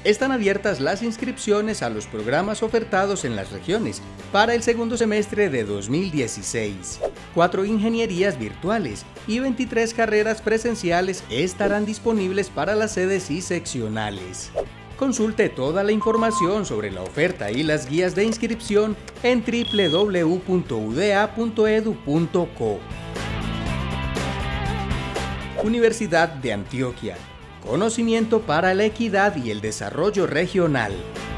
Están abiertas las inscripciones a los programas ofertados en las regiones para el segundo semestre de 2016. 4 ingenierías virtuales y 23 carreras presenciales estarán disponibles para las sedes y seccionales. Consulte toda la información sobre la oferta y las guías de inscripción en www.udea.edu.co. Universidad de Antioquia. Conocimiento para la equidad y el desarrollo regional.